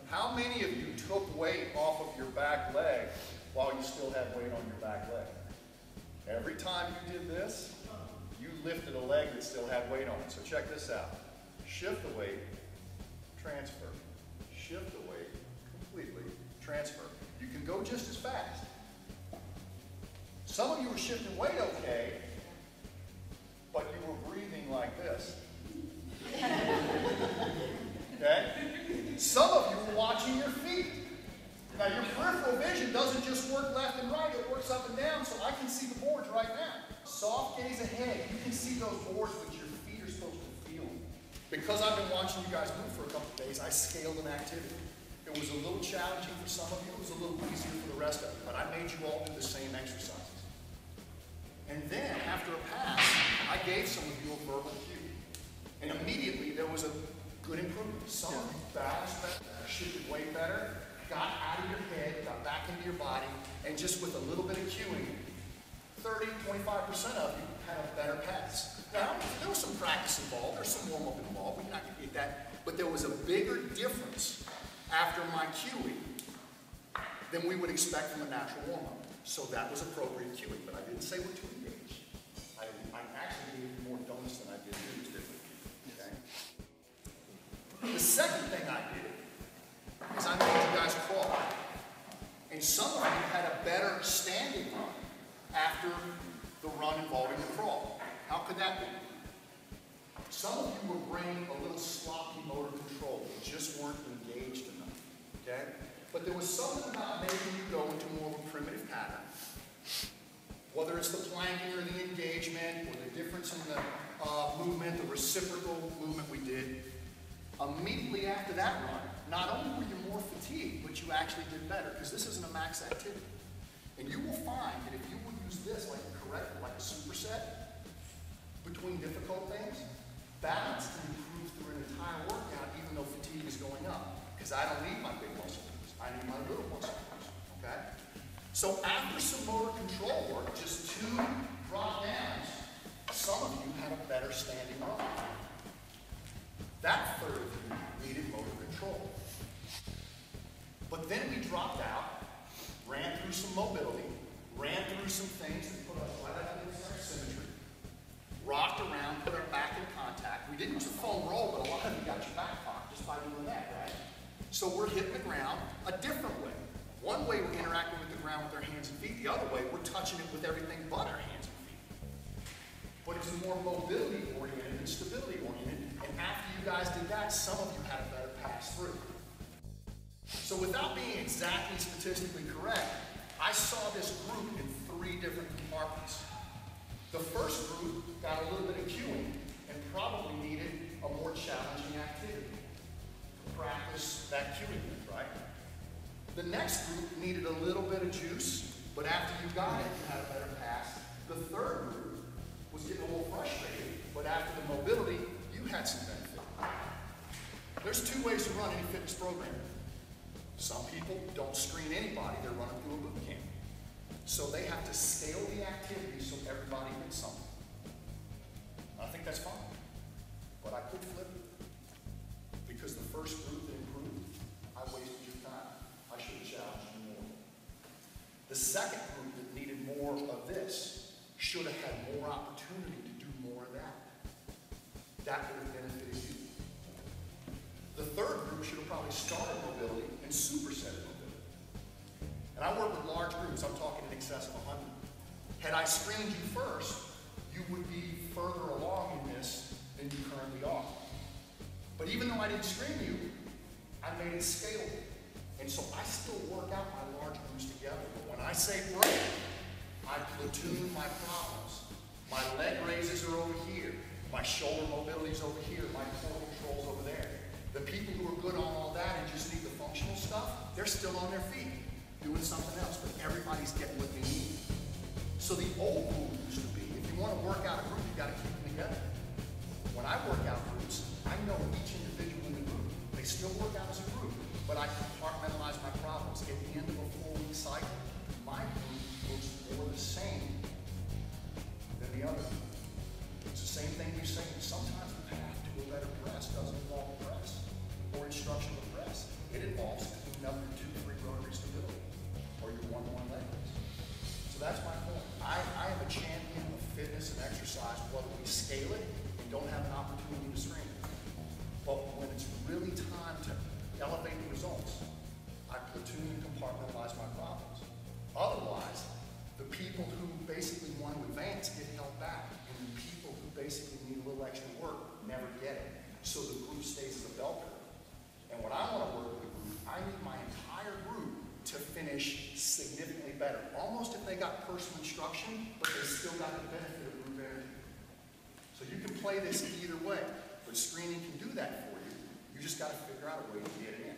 How many of you took weight off of your back leg while you still had weight on your back leg? Every time you did this, you lifted a leg that still had weight on it. So check this out. Shift the weight, transfer. Shift the weight, completely, transfer. You can go just as fast. Some of you were shifting weight okay, but you were breathing like this. Okay? Some of you were watching your feet. Now your peripheral vision doesn't just work left and right, it works up and down, so I can see the boards right now. Soft gaze ahead. You can see those boards, but your feet are supposed to feel them. Because I've been watching you guys move for a couple of days, I scaled an activity. It was a little challenging for some of you, it was a little easier for the rest of you, but I made you all do the same exercises. And then, after a pass, I gave some of you a verbal cue. And immediately, there was a good improvement. Some of you balanced better, shifted way better, got out of your head, got back into your body, and just with a little bit of cueing, 30, 25% of you had a better pass. Now, there was some practice involved, there's some warm-up involved, we're not going to get that, but there was a bigger difference after my cueing than we would expect from a natural warm-up. So that was appropriate cueing, but I didn't say we're too engaged. I actually gave you more donuts than I did news, didn't I? Okay? The second thing I did is I made you guys crawl. And some of you had a better standing run after the run involving the crawl. How could that be? Some of you were bringing a little sloppy motor control. You just weren't engaged enough. Okay? But there was something about making you go into more of a primitive pattern. Whether it's the planking or the engagement or the difference in the movement, the reciprocal movement we did. Immediately after that run, not only were you more fatigued, but you actually did better because this isn't a max activity. And you will find that if you will use this like a superset between difficult things, balance can improve through an entire workout even though fatigue is going up. Because I don't need my big muscle groups, I need my little muscle groups, okay? So after some motor control work, just 2 drop downs, some of you had a better standing run. That third of you needed motor control. But then we dropped out, ran through some mobility, ran through some things that put us right up against our symmetry, rocked around, put our back in contact. We didn't use a foam roll, but a lot of you got your back popped just by doing that, right? So we're hitting the ground a different way. One way we're interacting with the ground with our hands and feet. The other way, we're touching it with everything but our hands and feet. But it's more mobility oriented than stability oriented. And after you guys did that, some of you had a better pass through. So without being exactly statistically correct, I saw this group in 3 different compartments. The first group got a little bit of cueing and probably needed a more challenging activity. Practice that cueing with, right? The next group needed a little bit of juice, but after you got it, you had a better pass. The third group was getting a little frustrated, but after the mobility, you had some benefit. There's 2 ways to run any fitness program. Some people don't screen anybody, they're running through a boot camp. So they have to scale the activity so everybody gets something. I think that's fine, but I could flip it. Because the first group that improved, I wasted your time. I should have challenged you more. The second group that needed more of this should have had more opportunity to do more of that. That would have benefited you. The third group should have probably started mobility and supersetted mobility. And I work with large groups, I'm talking in excess of 100. Had I screened you first, you would be further along in this than you currently are. But even though I didn't screen you, I made it scalable. And so I still work out my large groups together. But when I say break, I platoon my problems. My leg raises are over here. My shoulder mobility is over here. My core control's over there. The people who are good on all that and just need the functional stuff, they're still on their feet doing something else. But everybody's getting what they need. So the old rule used to be, if you want to work out a group, you got to keep them together. When I work out groups, I know each individual in the group. They still work out as a group, but I compartmentalize my problems. At the end of a 4-week cycle, my group looks more the same than the other. It's the same thing you're saying. Sometimes the path to a better press doesn't involve press or instructional press. It involves scale it and don't have an opportunity to screen it. But when it's really time to elevate the results, I platoon and compartmentalize my problems. Otherwise, the people who basically want to advance get held back, and the people who basically need a little extra work never get it. So the group stays as a bell curve. And when I want to work with a group, I need my entire group to finish significantly better. Almost if they got personal instruction, but they still got the benefit of group energy. So you can play this either way, but screening can do that for you. You just got to figure out a way to get it in.